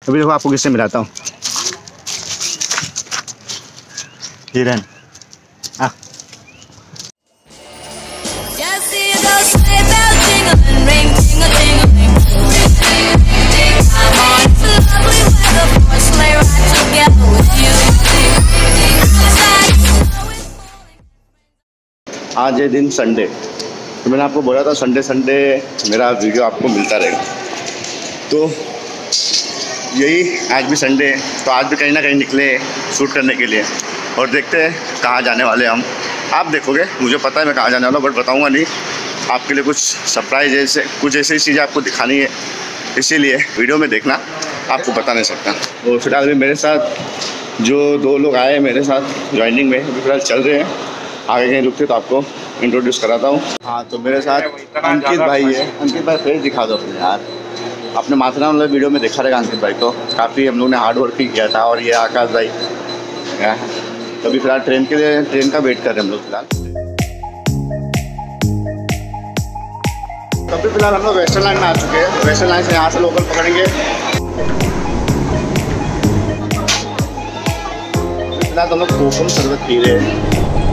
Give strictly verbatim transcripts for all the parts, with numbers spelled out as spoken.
अभी देखो आपको किससे मिलाता हूँ, हिरन। हाँ आज है दिन संडे, तो मैंने आपको बोला था संडे संडे मेरा वीडियो आपको मिलता रहेगा। तो यही आज भी संडे है, तो आज भी कहीं ना कहीं निकले शूट करने के लिए और देखते हैं कहाँ जाने वाले हम। आप देखोगे, मुझे पता है मैं कहाँ जाने वाला हूँ, बट बताऊँगा नहीं। आपके लिए कुछ सरप्राइज ऐसे कुछ ऐसी चीज़ें आपको दिखानी है, इसीलिए वीडियो में देखना, आपको बता नहीं सकता। और फिलहाल भी मेरे साथ जो दो लोग आए हैं मेरे साथ ज्वाइनिंग में, अभी फिलहाल चल रहे हैं, आगे कहीं रुकते तो आपको इंट्रोड्यूस कराता हूँ। हाँ, तो मेरे साथ अंकित भाई है। अंकित भाई फेस दिखा दो अपने यार, अपने माथेरान वाले वीडियो में देखा रहेगा अंकित भाई को, काफ़ी हम लोग ने हार्ड वर्क भी किया था। और ये आकाश भाई है, तो अभी फिलहाल ट्रेन के लिए ट्रेन का वेट कर रहे हैं हम लोग फिलहाल। तभी फिलहाल हम लोग वेस्टर्न लाइन में आ चुके हैं। वेस्टर्न लाइन से यहाँ से लोकल पकड़ेंगे। फिलहाल हम लोग कोकम शरबत पी रहे हैं।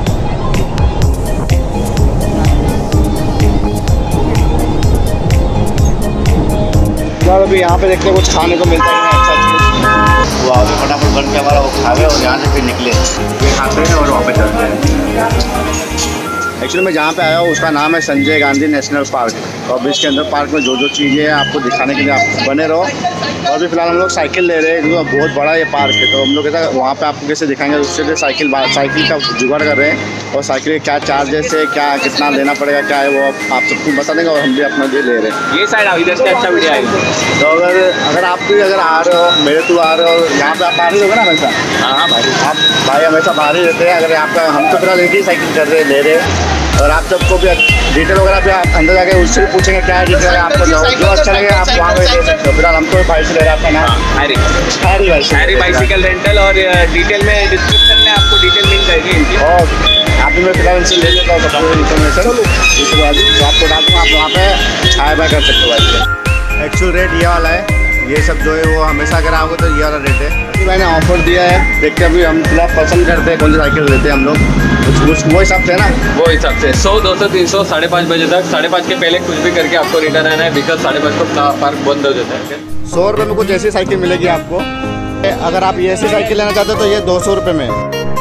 यार अभी यहाँ पे देखते हैं कुछ खाने को मिलता है अच्छा चीज़। वो आगे फटाफट बन के हमारा वो खा गए और यहाँ से फिर निकले, फिर खाते हैं और वहाँ पे चलते हैं। एक्चुअली मैं जहाँ पे आया हूँ उसका नाम है संजय गांधी नेशनल पार्क। और अभी इसके अंदर पार्क में जो जो चीज़ें हैं आपको दिखाने के लिए आप बने रहो। और भी फिलहाल हम लोग साइकिल ले रहे हैं क्योंकि बहुत बड़ा ये पार्क है, तो हम लोग कैसा वहाँ पे आपको कैसे दिखाएंगे, उससे लिए साइकिल साइकिल का जुगाड़ कर रहे हैं। और साइकिल के क्या चार्जेस है, क्या कितना लेना पड़ेगा, क्या है वो आप सबको बता देंगे। और हम भी अपना लिए ले रहे हैं। ये साइड इधर से अच्छा वीडियो आएगा। तो अगर अगर आप भी अगर आ रहे हो, मेरे थ्रू आ रहे हो, यहाँ पे आप बाहर ही होगा ना हमेशा। हाँ हाँ भाई, आप भाई हमेशा बाहर ही रहते हैं। अगर यहाँ पे हम तो फिलहाल इनकी साइकिल कर रहे हैं, ले रहे हैं। और आप सबको भी डिटेल वगैरह भी आप अंदर जाके उससे भी पूछेंगे क्या है डिटेल है, आपको जो जो अच्छा लगे आप वहाँ पे ले सकते हो। फिलहाल हमको भाई से ले रहे हैं। आपका नाम हैरी हैरी भाई हैरी बाइसिकल रेंटल। और डिटेल में डिस्क्रिप्शन में आपको डिटेल मिल जाएगी इनकी। और आप भी मैं फिलहाल इनसे ले लेता हूँ सब इन्फॉर्मेशन, उसके बाद तो आपको बता दूँ आप वहाँ पे हाई बाय कर सकते हो भाई। एक्चुअल रेट ये वाला है, ये सब जो है वो हमेशा अगर आओगे तो ये वाला रेट है। अभी मैंने ऑफर दिया है, देखते अभी हम फिलहाल पसंद करते हैं कौन सी साइकिल लेते हैं हम लोग, कुछ वो हिसाब से ना वो हिसाब से सौ दो सौ तीन सौ साढ़े पाँच बजे तक, साढ़े पाँच के पहले कुछ भी करके आपको रिटर्न आना है, बिकॉज साढ़े पाँच को पार्क बंद हो जाता है। सौ रुपये में कुछ ऐसी साइकिल मिलेगी आपको। अगर आप ये ऐसी साइकिल लेना चाहते हो तो ये दो सौ रुपये में।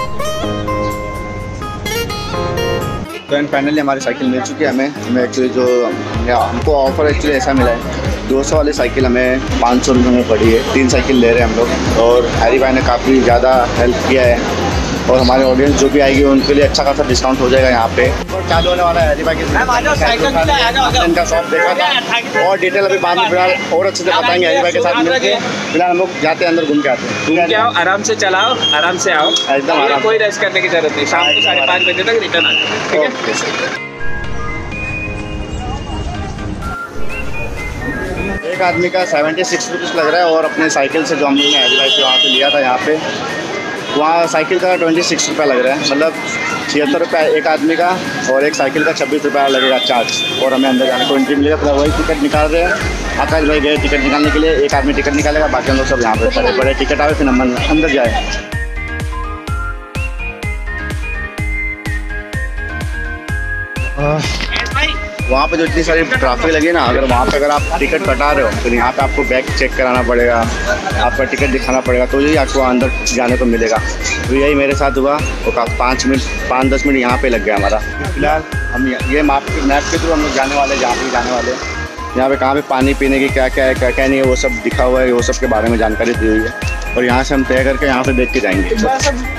तो एंड फाइनली हमारी साइकिल मिल चुकी है हमें। हमें एक्चुअली जो हमको ऑफर एक्चुअली ऐसा मिला है, दो सौ वाली साइकिल हमें पाँच सौ रुपये में पड़ी है। तीन साइकिल ले रहे हैं हम लोग। और हैरी भाई ने काफ़ी ज़्यादा हेल्प किया है। और हमारे ऑडियंस जो भी आएगी उनके लिए अच्छा खासा डिस्काउंट हो जाएगा यहाँ पे। और चालू होने वाला है हैरी भाई के इनका शॉप देखा था। और डिटेल अभी बाद में फिलहाल और अच्छे से बताएंगे हैरी भाई के साथ मिलके। फिलहाल हम लोग जाते हैं अंदर, घूम के आते हैं। घूम के आओ, आराम से चलाओ, आराम से आओ, एकदम कोई रेस्ट करने की जरूरत नहीं। शाम को साढ़े पाँच बजे तक रिटर्न आ जाए, ठीक है। एक आदमी का सेवेंटी सिक्स रुपीज़ लग रहा है। और अपने साइकिल से जो हम लोग ने हैरी भाई से वहाँ से लिया था, यहाँ पे वहाँ साइकिल का ट्वेंटी सिक्स रुपया लग रहा है, मतलब छिहत्तर रुपया एक आदमी का। और एक साइकिल का छब्बीस रुपया लगेगा चार्ज। और हमें अंदर जाने को एंट्री मिलेगा। फिर वही टिकट निकाल रहे हैं। आकाश भाई गए टिकट निकालने के लिए, एक आदमी टिकट निकालेगा, बाकी हम लोग सब यहाँ पे खड़े पड़े टिकट आए फिर हम अंदर जाए। वहाँ पे जो इतनी सारी ट्रैफिक लगी है ना, अगर वहाँ पे अगर आप टिकट कटा रहे हो तो यहाँ पे आपको बैग चेक कराना पड़ेगा, आपका टिकट दिखाना पड़ेगा, तो यही आपको अंदर जाने को मिलेगा। तो यही मेरे साथ हुआ। और पाँच मिनट पाँच दस मिनट यहाँ पे लग गया हमारा। फिलहाल हम ये मैप मैप के थ्रू हम लोग जाने वाले जहाँ पे जाने वाले यहाँ पे कहाँ पे पानी पीने की क्या क्या है क्या क्या नहीं है वो सब दिखा हुआ है, वो सब के बारे में जानकारी दी हुई है। और यहाँ से हम तय करके यहाँ से देख के जाएंगे।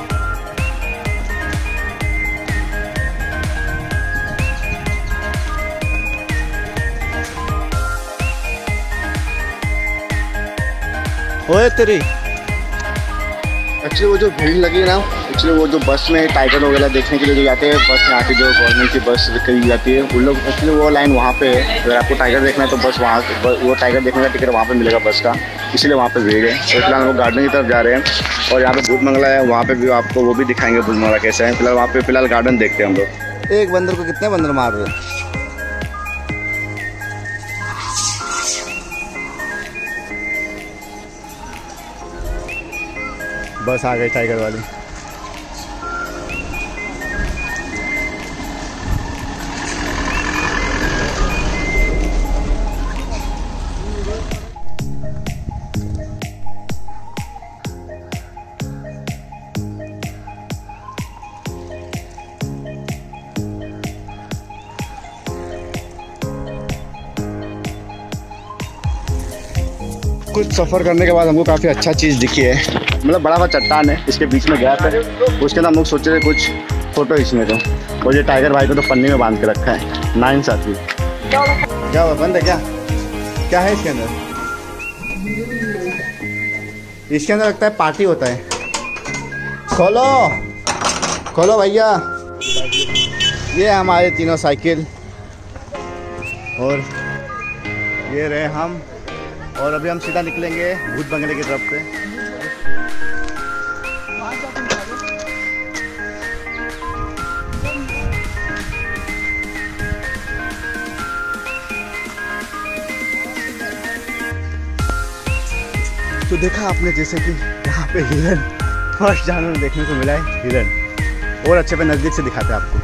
ओए तेरी एक्चुअली वो जो भीड़ लगी ना, एक्चुअली वो जो बस में टाइगर वगैरह देखने के लिए जो जाते हैं, बस यहाँ की जो गवर्नमेंट की बस करी जाती है, उन लोग एक्चुअली वो लाइन वहाँ पे है। अगर आपको टाइगर देखना है तो बस वहाँ वो टाइगर देखने का टिकट वहाँ पे मिलेगा बस का, इसलिए वहाँ पे भीड़ है। तो फिलहाल हम गार्डन की तरफ जा रहे हैं। और यहाँ पे भूत मंगला है, वहाँ पे भी आपको वो भी दिखाएंगे भूत मंगला कैसे है। फिलहाल वहाँ पे फिलहाल गार्डन देखते हैं हम लोग। एक बंदर को कितने बंदर मार रहे हैं। बस आ गई टाइगर वाली। कुछ सफ़र करने के बाद हमको काफ़ी अच्छा चीज़ दिखी है, मतलब बड़ा बड़ा चट्टान है, इसके बीच में गैप है, उसके अंदर हम लोग सोचे थे कुछ फ़ोटो खींचने को। और ये टाइगर भाई को तो पन्नी में बांध के रखा है, नाइन साथी। क्या हुआ, बंद है क्या? क्या है इसके अंदर? इसके अंदर लगता है पार्टी होता है। खोलो खोलो भैया। ये हमारे तीनों साइकिल और ये रहे हम, और अभी हम सीधा निकलेंगे भूत बंगले की तरफ पे। तो देखा आपने जैसे कि यहाँ पे हिरन फर्स्ट जानवर देखने को मिला है, हिरन, और अच्छे पे नज़दीक से दिखाते हैं आपको।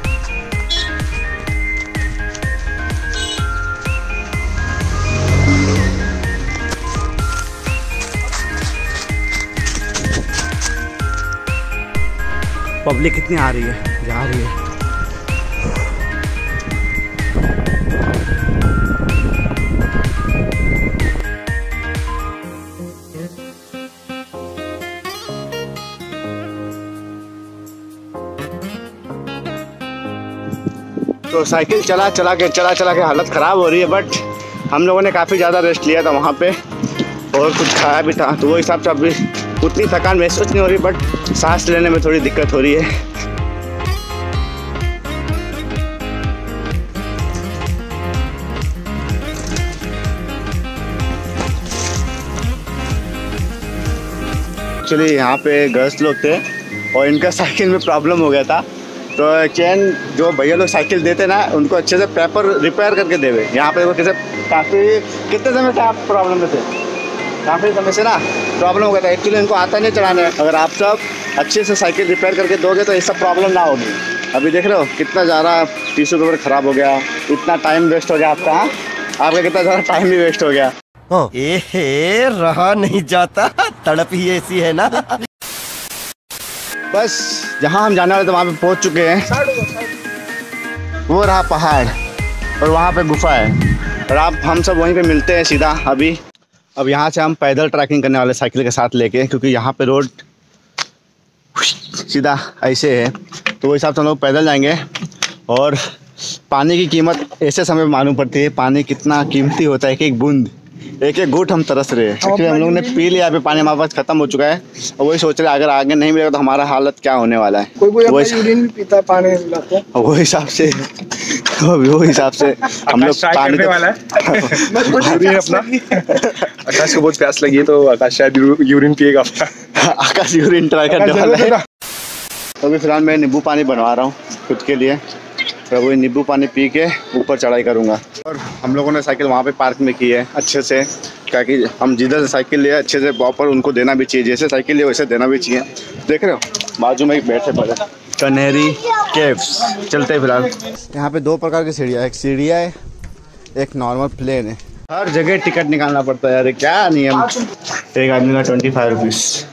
पब्लिक कितनी आ रही है, जा रही है। तो साइकिल चला चला के चला चला के हालत ख़राब हो रही है, बट हम लोगों ने काफ़ी ज़्यादा रेस्ट लिया था वहाँ पे और कुछ खाया भी था, तो वो हिसाब से अभी उतनी थकान महसूस नहीं हो रही, बट सांस लेने में थोड़ी दिक्कत हो रही है। एक्चुअली यहाँ पे गर्ल्स लोग थे और इनका साइकिल में प्रॉब्लम हो गया था, तो चैन जो भैया लोग साइकिल देते ना, उनको अच्छे से पेपर रिपेयर करके देवे। यहाँ पे वो कैसे काफ़ी कितने समय से आप प्रॉब्लम में थे, काफ़ी समय से ना प्रॉब्लम हो गया था। एक्चुअली इनको आता नहीं चलाने, अगर आप सब अच्छे से साइकिल रिपेयर करके दोगे तो ये सब प्रॉब्लम ना होगी। अभी देख रहे हो कितना ज़्यादा टिश्यू पेपर ख़राब हो गया, इतना टाइम वेस्ट हो गया आपका। हाँ, आपका कितना ज़्यादा टाइम भी वेस्ट हो गया। ए रहा नहीं जाता, तड़प ही ऐसी है ना। बस जहाँ हम जाने वाले थे वहाँ पे पहुँच चुके हैं। वो रहा पहाड़ और वहाँ पे गुफा है, और आप हम सब वहीं पे मिलते हैं सीधा अभी। अब यहाँ से हम पैदल ट्रैकिंग करने वाले साइकिल के साथ लेके, क्योंकि यहाँ पे रोड सीधा ऐसे है, तो वो हिसाब से हम लोग पैदल जाएंगे। और पानी की कीमत ऐसे समय मालूम पड़ती है, पानी कितना कीमती होता है, एक एक बूंद, एक एक घूंट हम तरस रहे हैं। एक्चुअली हम लोगों ने पी लिया, अभी पानी हमारे पास खत्म हो चुका है, और वही सोच रहे हैं अगर आगे नहीं मिलेगा तो हमारा हालत क्या होने वाला है। कोई कोई अपना यूरिन भी पीता है, पानी नहीं मिलाता है। वो हिसाब से वो हिसाब से हम लोग पानी करने वाला है। यूरिन अपना आकाश को बहुत प्यास लगी है, तो आकाश शायद यूरिन पिएगा अपना। आकाश यूरिन ट्राई करने वाला है। तो अभी फिलहाल मैं नींबू पानी बनवा रहा हूँ खुद के लिए, तो वही नींबू पानी पी के ऊपर चढ़ाई करूँगा। और हम लोगों ने साइकिल वहाँ पे पार्क में की है अच्छे से, ताकि हम जिधर से साइकिल लिए अच्छे से प्रॉपर उनको देना भी चाहिए, जैसे साइकिल लिए वैसे देना भी चाहिए। देख रहे हो बाजू में एक बैठे पड़े कनेरी केव्स। चलते हैं फिलहाल। यहाँ पे दो प्रकार की सीढ़ियाँ है, एक सीढ़ियाँ है, एक नॉर्मल प्लेन है। हर जगह टिकट निकालना पड़ता है यार, क्या नियम। एक आदमी का ट्वेंटी फाइव रुपीज़।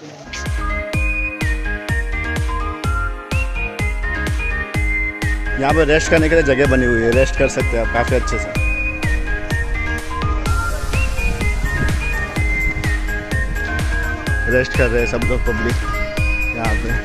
यहाँ पे रेस्ट करने के लिए जगह बनी हुई है, रेस्ट कर सकते हैं आप काफ़ी अच्छे से। रेस्ट कर रहे हैं सब लोग, पब्लिक यहाँ पे।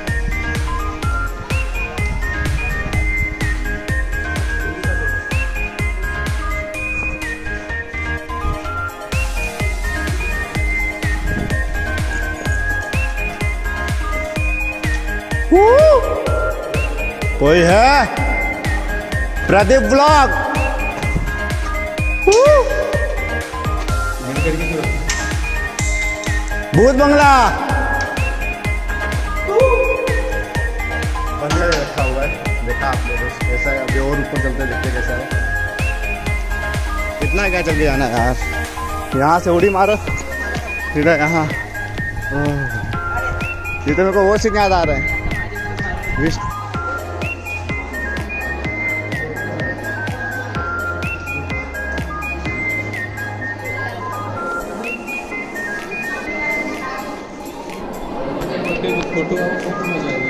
कोई है? प्रदीप ब्लॉग। भूत बंगला बंगला रखा हुआ है, देखा आपने कैसा है। अभी और ऊपर चलते देखते कैसा है, कितना क्या चल के जाना है यार। यहाँ से उड़ी मारो सीधा यहाँ। ये तो मेरे को वो सीन याद आ रहा है। विश फोटो फोटो मजा आएगा।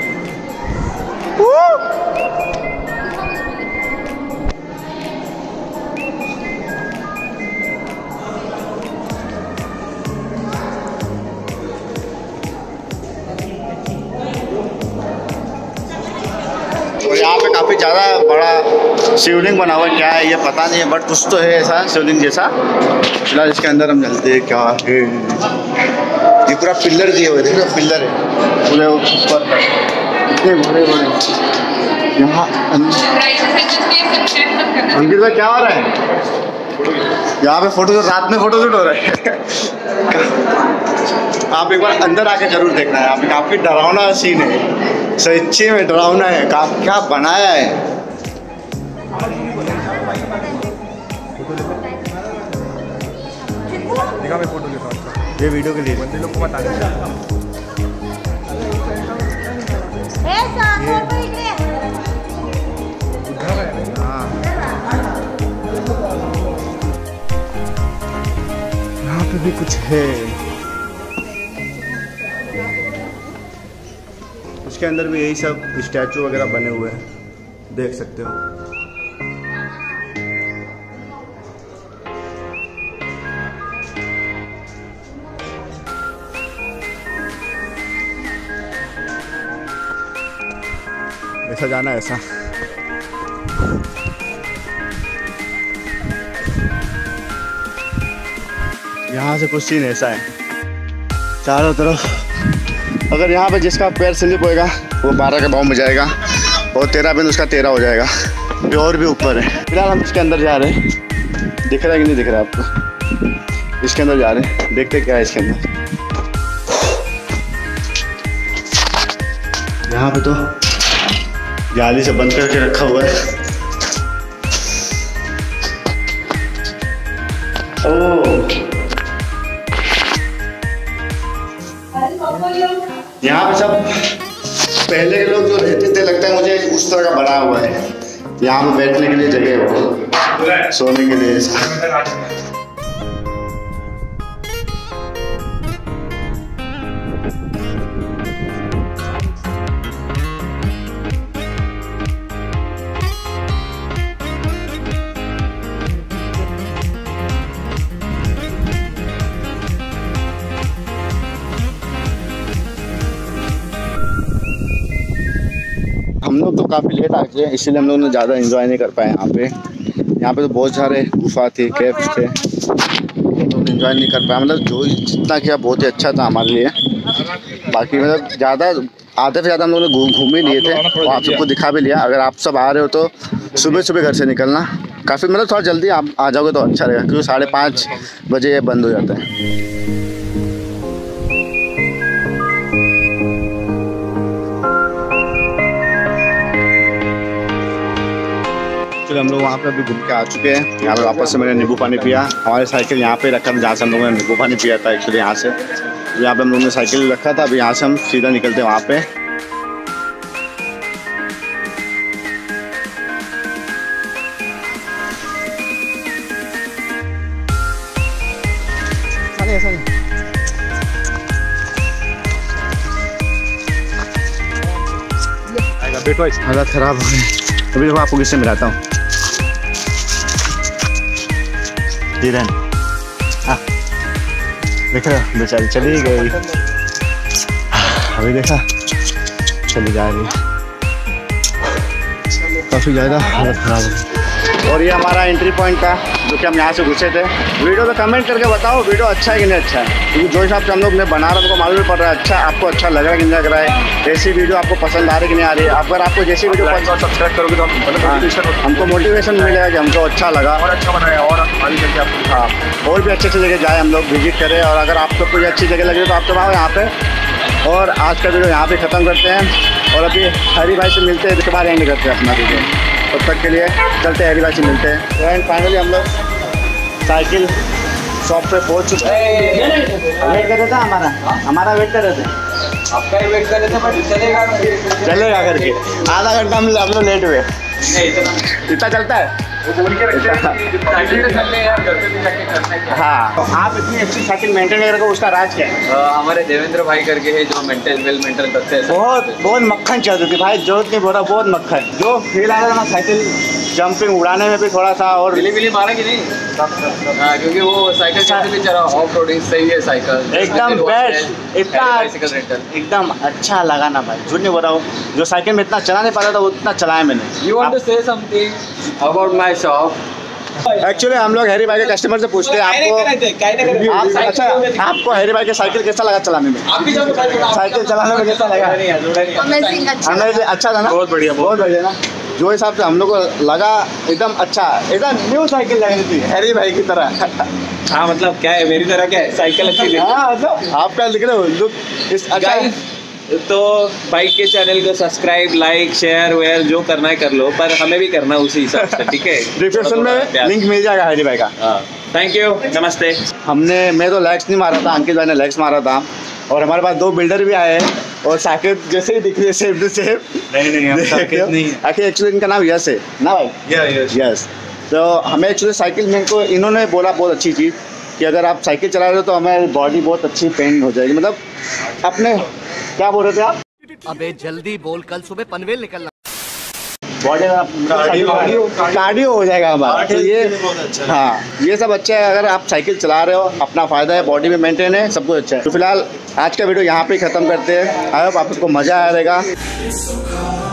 और यहाँ पे काफ़ी ज़्यादा बड़ा शिवलिंग बना हुआ है, क्या है ये पता नहीं है, बट कुछ तो है ऐसा शिवलिंग जैसा। फिलहाल इसके अंदर हम चलते हैं, क्या है ये पूरा पिल्लर दिए हुए, देखो पिल्लर है पूरे ऊपर इतने बड़े बड़े। यहाँ अंकित भाई क्या हो रहा है यहाँ पे? फोटो रात में फोटो शूट हो रहा है। आप एक बार अंदर आके जरूर देखना है, यहाँ पे काफ़ी डरावना सीन है, सच्ची में डरावना है। का, क्या बनाया है। देखा मैं फोटो के साथ, ये वीडियो के लिए बंदे लोग को बता दें। यहाँ पे भी कुछ है, उसके अंदर भी यही सब स्टैचू वगैरह बने हुए हैं, देख सकते हो। ऐसा जाना है ऐसा। यहाँ से कुछ सीन ऐसा है चारों तरफ। अगर यहाँ पे जिसका पैर स्लिप होएगा वो बारह के भाव में जाएगा, और तेरह बिंद उसका तेरह हो जाएगा। ये और भी ऊपर है। फिलहाल हम इसके अंदर जा रहे हैं, दिख रहा है कि नहीं दिख रहा है आपको? इसके अंदर जा रहे हैं, देखते क्या है इसके अंदर। यहाँ पे तो जाली से बंद करके रखा हुआ है। ओह, यहाँ पे सब पहले के लोग जो रहते थे, लगता है मुझे उस तरह का बना हुआ है। यहाँ पे बैठने के लिए जगह है, सोने के लिए। हम लोग तो काफ़ी लेट आ गए, इसीलिए हम लोग ने ज़्यादा एंजॉय नहीं कर पाए यहाँ पे। यहाँ पे तो बहुत सारे गुफा थे, केव्स थे, तो एंजॉय नहीं कर पाए। मतलब जो जितना किया बहुत ही अच्छा था हमारे लिए। बाकी मतलब ज़्यादा आधे से ज़्यादा हम लोगों ने घूम ही लिए थे, और आप सबको दिखा भी लिया। अगर आप सब आ रहे हो तो सुबह सुबह घर से निकलना, काफ़ी मतलब थोड़ा जल्दी आप आ जाओगे तो अच्छा रहेगा, क्योंकि साढ़े पाँच बजे ये बंद हो जाता है। हम लोग वहाँ पे अभी घूम के आ चुके हैं। यहाँ पे वापस से मैंने नींबू पानी पिया। हमारी साइकिल यहाँ पे रखा था, जहाँ से हम लोगों ने नींबू पानी पिया था एक्चुअली यहाँ से। यहाँ पे हम लोगों ने साइकिल रखा था, अभी यहाँ से हम सीधा निकलते हैं वहाँ पे। हालत खराब हो गई। अभी देखो आपको किससे मिलाता हूँ, धीरन। हाँ देख रहे हो, बेचारी चली गई। अभी देखा चली जा रही, काफ़ी ज़्यादा हालत खराब हो गई। और ये हमारा एंट्री पॉइंट था, जो कि हम यहाँ से घुसे थे। वीडियो पे कमेंट करके बताओ वीडियो अच्छा है कि नहीं अच्छा है, क्योंकि जो हिसाब से हम लोग ने बना रहा था मालूम पड़ रहा है अच्छा, आपको अच्छा लग रहा है कि नहीं लग रहा है, ऐसी वीडियो आपको पसंद आ रही कि नहीं आ रही है। अगर आपको जैसी वीडियो पसंद सब्सक्राइब करोगे तो हम हमको मोटिवेशन मिलेगा कि हमको अच्छा लगा और अच्छा बनाया, और आगे चल के आपको हाँ और भी अच्छी अच्छी जगह जाए, हम लोग विजिट करें। और अगर आपको कोई अच्छी जगह लगे तो आप तो आओ यहाँ पे। और आज का वीडियो यहाँ पे ख़त्म करते हैं, और अभी हरी भाई से मिलते हैं, इसके बाद एंड करते हैं अपना वीडियो। तब तक के लिए चलते हैं, हरी भाई से मिलते हैं। एंड फाइनली हम लोग साइकिल शॉप पे पहुँच चुके हैं। वेट कर रहे थे हमारा हमारा वेट कर रहे थे। आपका ही वेट करने से बट चलेगा चलेगा करके आधा घंटा में आप लोग लेट हुए। नहीं इतना इतना चलता है? साइकिल पे चलते हैं यार, घर पे भी जाके करना है क्या? हाँ, आप इतनी अच्छी साइकिल मेंटेन कर रहे हो, उसका राज क्या है? अ, हमारे देवेंद्र भाई करके है जो मेंटेन वेल मेंटेन करते हैं। बहुत बहुत मक्खन चल रही थी भाई, जोत नहीं बोल रहा, बहुत मक्खन। जो फील आ रहा था ना साइकिल जंपिंग उड़ाने में भी थोड़ा सा, और बिली बिली मारा कि नहीं? हाँ, क्योंकि वो साइकिल कैसे भी चला, ऑफ रोडिंग सही है साइकिल एकदम बेस्ट, इतना बाइसिकल रेंटल एकदम अच्छा लगा ना भाई, झूठ नहीं बोल रहा हूँ। जो साइकिल में इतना चला नहीं पाता था उतना चलाया मैंने। You want to say something about my shop? Actually हम लोग हैरी भाई के कस्टमर से पूछते हैं आपको आप, अच्छा आपको हैरी भाई की साइकिल कैसा लगा चलाने में? आप भी जब साइकिल चलाने में कैसा लगा? अमेजिंग, अच्छा हमें अच्छा था ना? बहुत बढ़िया, बहुत बढ़िया ना। जो हिसाब से हम लोग को लगा एकदम अच्छा, एकदम न्यू साइकिल लग रही थी हैरी भाई की तरह। हाँ मतलब क्या है, मेरी तरह क्या है, साइकिल अच्छी थी। हाँ मतलब आपका लिख रहे हो लुक इस अच्छा है। तो बाइक के चैनल को सब्सक्राइब, लाइक, शेयर वेयर जो करना है कर लो, पर हमें भी करना उसी हिसाब से, ठीक है? डिस्क्रिप्शन में लिंक मिल जाएगा हैरी भाई का। थैंक यू, नमस्ते। हमने मैं तो लेग्स नहीं मारा था, अंकित भाई ने लेग्स मारा था, और हमारे पास दो बिल्डर भी आए हैं, और साकिब जैसे ही दिख रही है सेफ टू सेफ। नहीं नहीं हम साकिब नहीं। आखिर एक्चुअली इनका नाम यस है ना भाई? Yes yes. तो हमें एक्चुअली साइकिल मेरे को इन्होंने बोला बहुत अच्छी चीज़ कि अगर आप साइकिल चला रहे हो तो हमारी बॉडी बहुत अच्छी पेन हो जाएगी, मतलब अपने क्या बोल रहे थे आप? अबे जल्दी बोल, कल सुबह पनवेल निकलना। बॉडी कार्डियो हो जाएगा हमारा, तो ये हाँ ये सब अच्छा है। अगर आप साइकिल चला रहे हो अपना फ़ायदा है, बॉडी में मेंटेन है, सब कुछ अच्छा है। तो फिलहाल आज का वीडियो यहाँ पे ख़त्म करते हैं। आई होप आपको मज़ा आएगा।